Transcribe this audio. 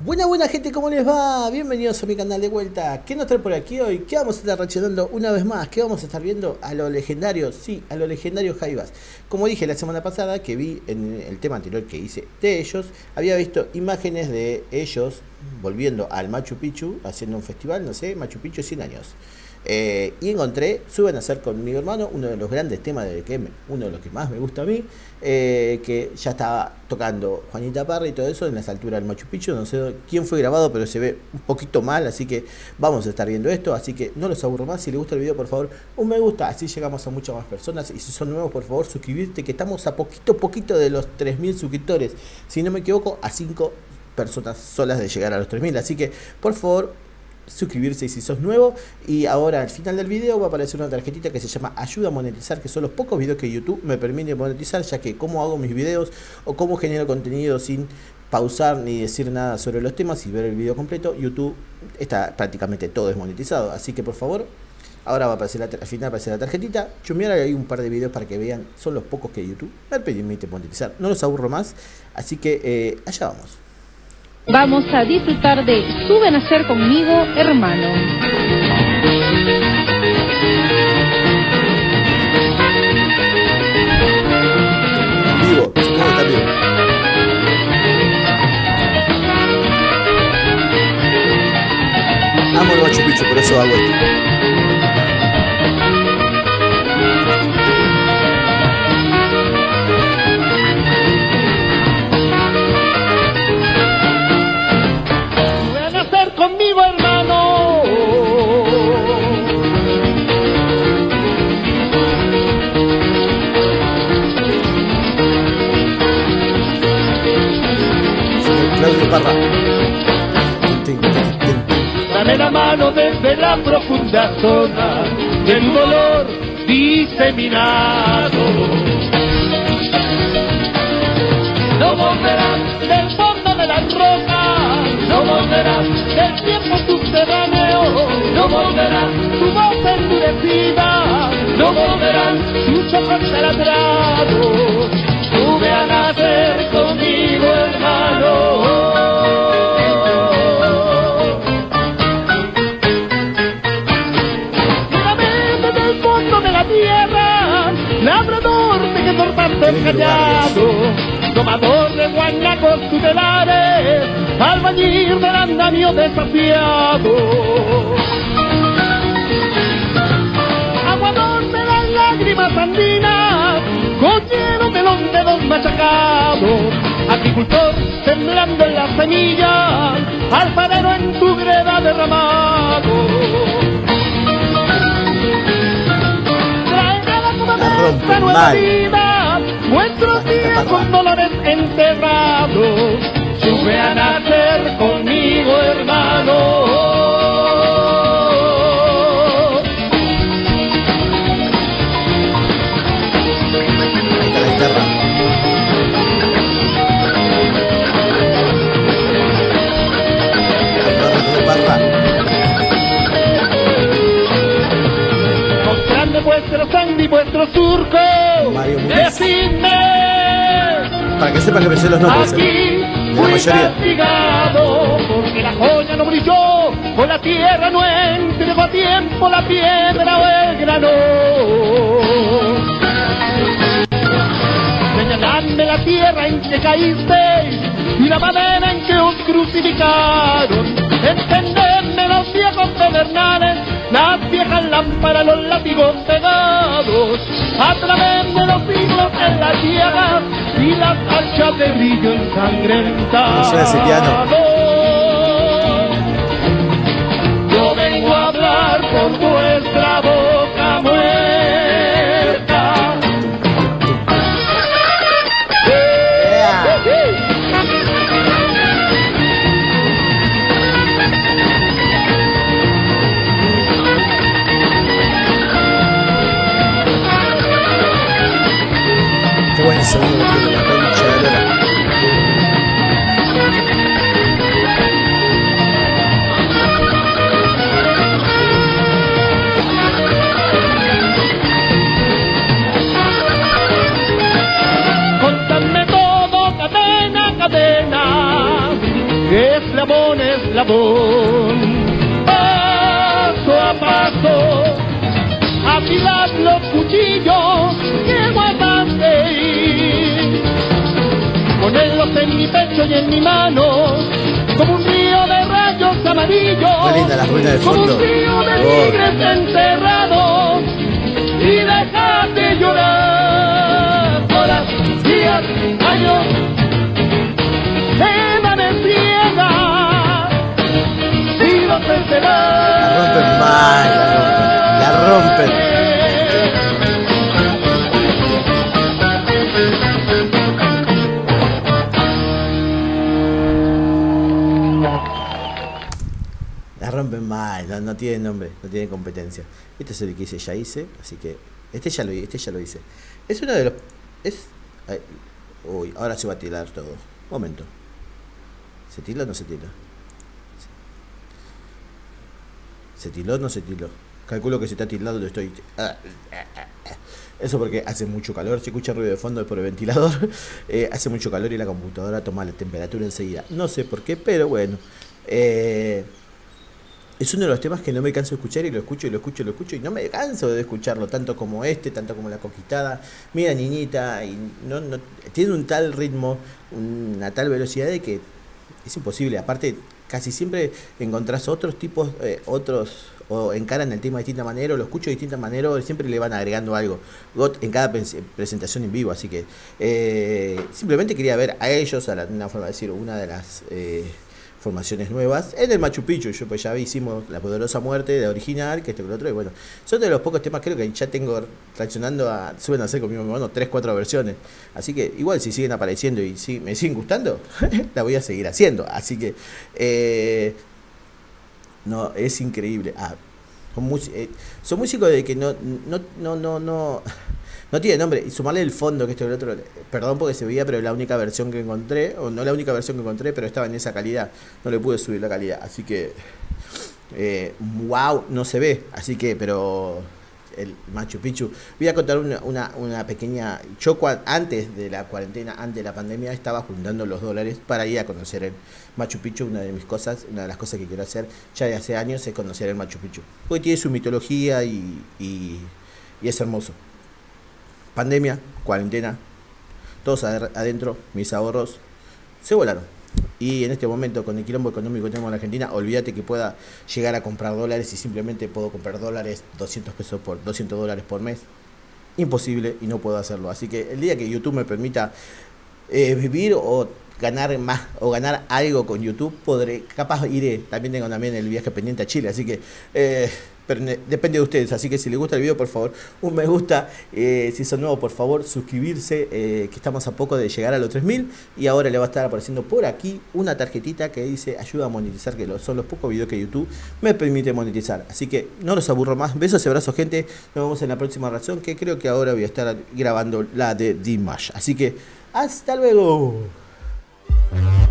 Buena gente, ¿cómo les va? Bienvenidos a mi canal de vuelta. ¿Qué nos trae por aquí hoy? ¿Qué vamos a estar reaccionando una vez más? ¿Qué vamos a estar viendo? A lo legendario, sí, a lo legendario Jaivas. Como dije la semana pasada, que vi en el tema anterior que hice de ellos, había visto imágenes de ellos volviendo al Machu Picchu, haciendo un festival, no sé, Machu Picchu 100 años. Y encontré Suben a Ser con mi hermano, uno de los grandes temas uno de los que más me gusta a mí, que ya estaba tocando Juanita Parra y todo eso en las alturas del Machu Picchu. No sé quién fue grabado, pero se ve un poquito mal, así que vamos a estar viendo esto. Así que no los aburro más. Si les gusta el video, por favor, un me gusta, así llegamos a muchas más personas. Y si son nuevos, por favor, suscribirte, que estamos a poquito de los 3000 suscriptores. Si no me equivoco, a 5 personas solas de llegar a los 3000. Así que, por favor, suscribirse si sos nuevo. Y ahora al final del video va a aparecer una tarjetita que se llama ayuda a monetizar, que son los pocos videos que YouTube me permite monetizar, ya que cómo hago mis videos o cómo genero contenido sin pausar ni decir nada sobre los temas y ver el video completo, YouTube está prácticamente todo desmonetizado. Así que por favor, ahora va a aparecer al final aparece la tarjetita, chumear ahí un par de videos para que vean, son los pocos que YouTube me permite monetizar. No los aburro más, así que allá vamos. Vamos a disfrutar de Suben a Ser conmigo, hermano. Vivo, supongo también. Amo el Machu Picchu, por eso hago esto. Conmigo, hermano. Claudio Parra. Dame la mano desde la profunda zona del dolor diseminado. No volverás del fondo de las rocas, no volverás del tiempo subterráneo, no volverás tu voz endurecida, no volverán tus ojos taladrados. Sube a nacer conmigo, hermano. Mírame desde el fondo de la tierra, labrador de que torpante callado, tomador de guanacos tutelares, albañil del andamio desafiado, aguador de las lágrimas andinas, cochero de los dedos machacados, agricultor sembrando en las semillas, alfarero en tu greda derramado. Traerá la nueva vida, nuestros días con dolores enterrados. Sube a nacer conmigo, hermano. Ahí está la guitarra. Mostrando vuestro sangre y vuestro surco, decidme. Para que sepan que me sé los nombres. Aquí la mayoría. Castigado, porque la joya no brilló, con la tierra no entregó a tiempo la piedra o el grano. Señaladme la tierra en que caísteis y la madera en que os crucificaron. Encendedme los viejos pedernales, las viejas lámparas, los látigos pegados, a través de los siglos en la tierra y las hachas de brillo ensangrentadas. No ese piano. Yo vengo a hablar por vuestra boca muerta. Qué buen sonido que tiene la concha de lora. eslabón, eslabón. Paso a paso, afilad los cuchillos que guardaste, ponedlos en mi pecho y en mi mano, como un río de rayos amarillos, qué linda la ruina de como fondo. un río de tigres enterrados, y dejate llorar. Horas, días, años, semanas ciegas, siglos enteros. La rompen mal, la rompen. La rompen mal, no tiene nombre, no tiene competencia. Este es el que hice, ya hice, así que este ya lo hice. Es uno de los... Ay, uy, ahora se va a tirar todo. Momento. ¿Se tiló o no se tiló? ¿Se tiló o no se tiló? Calculo que se está tildando donde estoy. Eso porque hace mucho calor. Si escucha ruido de fondo es por el ventilador. Hace mucho calor y la computadora toma la temperatura enseguida. No sé por qué, pero bueno. Es uno de los temas que no me canso de escuchar y lo escucho y no me canso de escucharlo, tanto como tanto como La Conquistada. Mira Niñita, y no tiene un tal ritmo, una tal velocidad de que es imposible. Aparte, casi siempre encontrás otros tipos, o encaran el tema de distinta manera, o lo escucho de distinta manera, o siempre le van agregando algo en cada presentación en vivo. Así que simplemente quería ver a ellos, una forma de decir, una de las formaciones nuevas en el Machu Picchu. Yo pues ya hicimos La Poderosa Muerte de original, que esto que lo otro, y bueno, son de los pocos temas, creo que ya tengo reaccionando suelen hacer conmigo mi hermano 3-4 versiones, así que igual si siguen apareciendo y si me siguen gustando la voy a seguir haciendo, así que no, es increíble. Son músicos de que no tiene nombre, y sumarle el fondo, que esto y el otro, perdón porque se veía, pero es la única versión que encontré, o no la única versión que encontré, pero estaba en esa calidad, no le pude subir la calidad, así que wow, no se ve, así que, pero el Machu Picchu, voy a contar una pequeña, yo antes de la cuarentena, antes de la pandemia, estaba juntando los dólares para ir a conocer el Machu Picchu. Una de las cosas que quiero hacer ya de hace años es conocer el Machu Picchu, porque tiene su mitología y es hermoso. Pandemia, cuarentena, todos adentro, mis ahorros se volaron. Y en este momento, con el quilombo económico que tenemos en la Argentina, olvídate que pueda llegar a comprar dólares y simplemente puedo comprar dólares, $200 por mes. Imposible, y no puedo hacerlo. Así que el día que YouTube me permita vivir o ganar más o ganar algo con YouTube, iré. También tengo el viaje pendiente a Chile, así que pero depende de ustedes. Así que si les gusta el video, por favor, un me gusta. Si son nuevos, por favor, suscribirse, que estamos a poco de llegar a los 3000. Y ahora le va a estar apareciendo por aquí una tarjetita que dice ayuda a monetizar, que son los pocos videos que YouTube me permite monetizar. Así que no los aburro más. Besos y abrazos, gente. Nos vemos en la próxima reacción, que creo que ahora voy a estar grabando la de Dimash. Así que hasta luego.